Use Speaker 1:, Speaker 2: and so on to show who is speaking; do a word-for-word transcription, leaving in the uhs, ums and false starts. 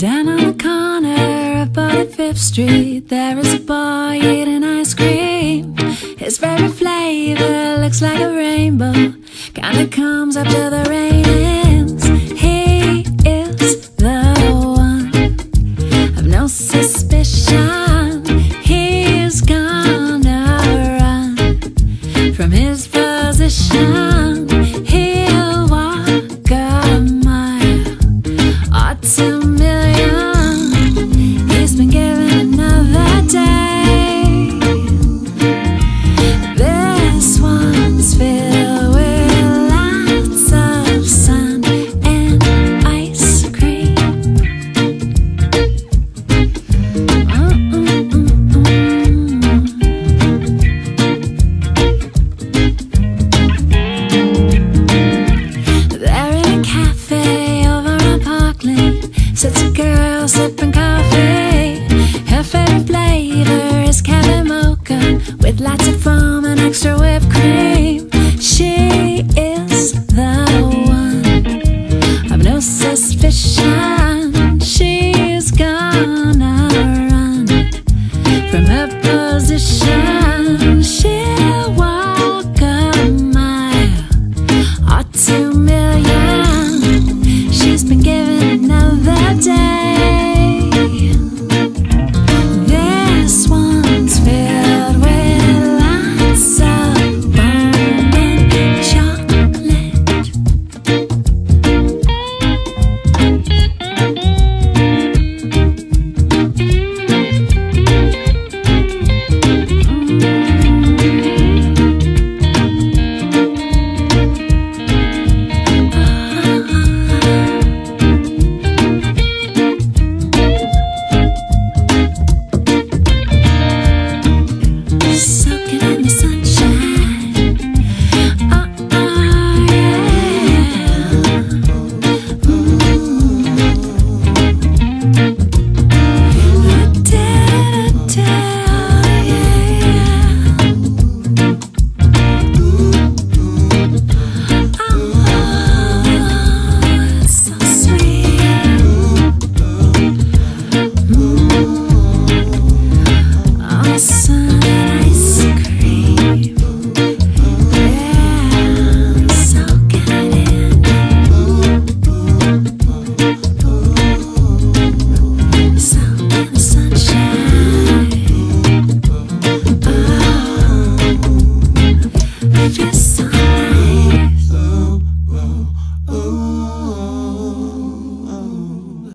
Speaker 1: Down on the corner of forty-fifth Street, there is a boy eating ice cream. His favorite flavor looks like a rainbow, kinda comes after the rain ends. He is the one, I've no suspicion. He's gonna run from his position. He'll walk a mile or two million. He's been given another day. This one's filled with lots of sun and ice cream. They're in a cafe over on Park Lane. Sits a girl sipping coffee. Her favorite flavor is cafe mocha with lots of foam and extra whipped cream. She is the one, I've no suspicion. She's gonna run from her position. She'll walk a mile or two million. She's been given another day.